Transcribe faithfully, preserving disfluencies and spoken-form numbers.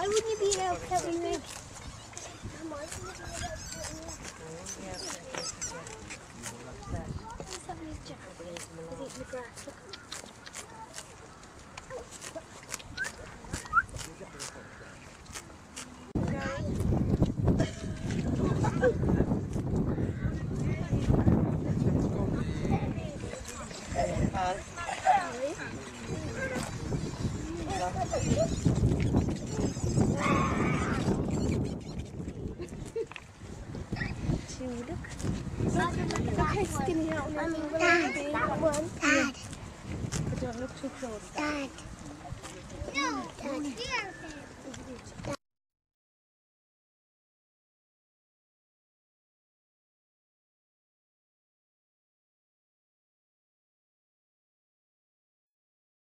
Why wouldn't you be allowed to help me make? Dad. Dad. No, Dad.